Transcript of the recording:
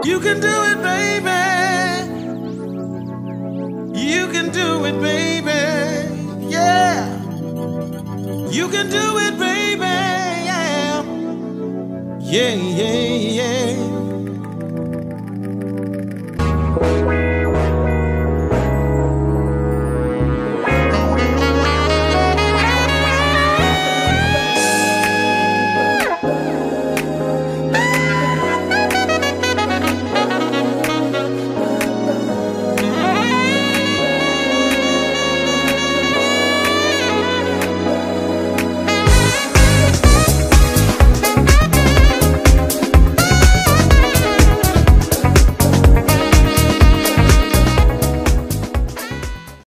You can do it, baby. You can do it, baby. Yeah. You can do it, baby. Yeah. Yeah, yeah, yeah.